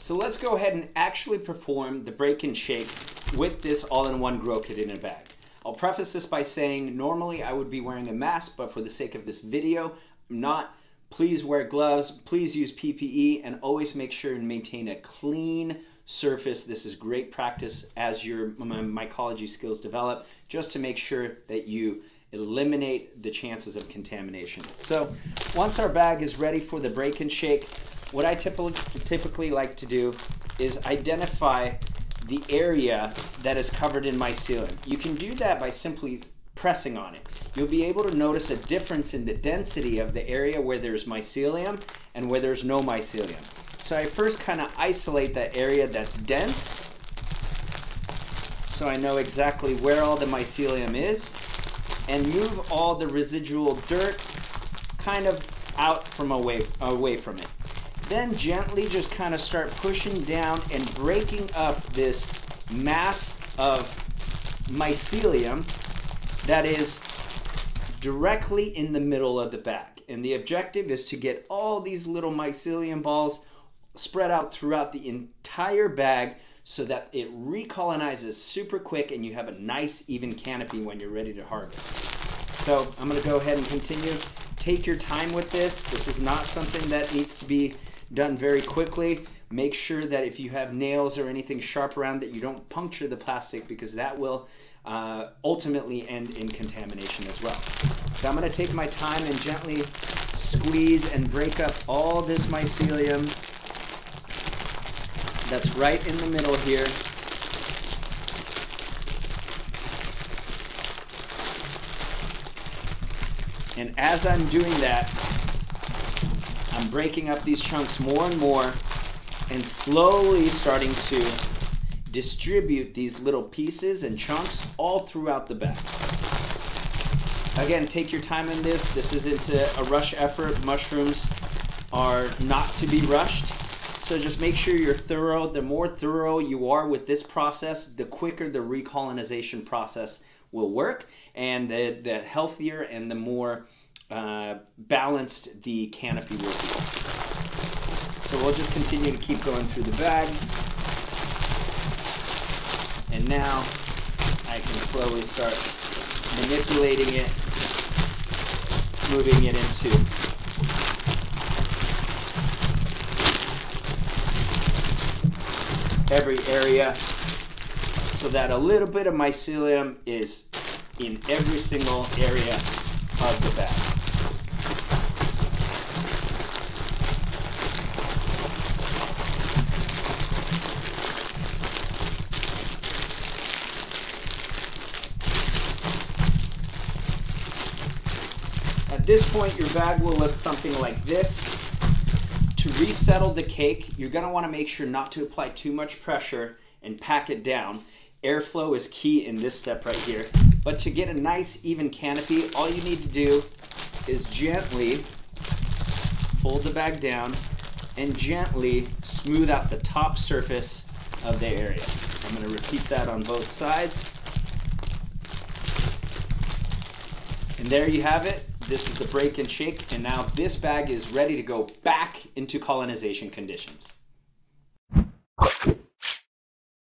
So let's go ahead and actually perform the break and shake with this all-in-one grow kit in a bag. I'll preface this by saying normally I would be wearing a mask, but for the sake of this video, I'm not. Please wear gloves, please use PPE, and always make sure and maintain a clean surface. This is great practice as your mycology skills develop, just to make sure that you eliminate the chances of contamination. So once our bag is ready for the break and shake, what I typically like to do is identify the area that is covered in mycelium. You can do that by simply pressing on it. You'll be able to notice a difference in the density of the area where there's mycelium and where there's no mycelium. So I first kind of isolate that area that's dense, so I know exactly where all the mycelium is, and move all the residual dirt kind of out from away from it. Then gently just kind of start pushing down and breaking up this mass of mycelium that is directly in the middle of the bag. And the objective is to get all these little mycelium balls spread out throughout the entire bag so that it recolonizes super quick and you have a nice even canopy when you're ready to harvest. So I'm going to go ahead and continue. Take your time with this. This is not something that needs to be done very quickly. Make sure that if you have nails or anything sharp around that you don't puncture the plastic, because that will ultimately end in contamination as well. So I'm going to take my time and gently squeeze and break up all this mycelium that's right in the middle here. And as I'm doing that, I'm breaking up these chunks more and more and slowly starting to distribute these little pieces and chunks all throughout the bag. Again, take your time in this. This isn't a rush effort. Mushrooms are not to be rushed. So just make sure you're thorough. The more thorough you are with this process, the quicker the recolonization process will work, and the healthier and the more balanced the canopy will be. So we'll just continue to keep going through the bag. And now I can slowly start manipulating it, moving it into every area so that a little bit of mycelium is in every single area of the bag. At this point, your bag will look something like this. To resettle the cake, you're going to want to make sure not to apply too much pressure and pack it down. Airflow is key in this step right here. But to get a nice even canopy, all you need to do is gently fold the bag down and gently smooth out the top surface of the area. I'm going to repeat that on both sides. And there you have it. This is the break and shake, and now this bag is ready to go back into colonization conditions.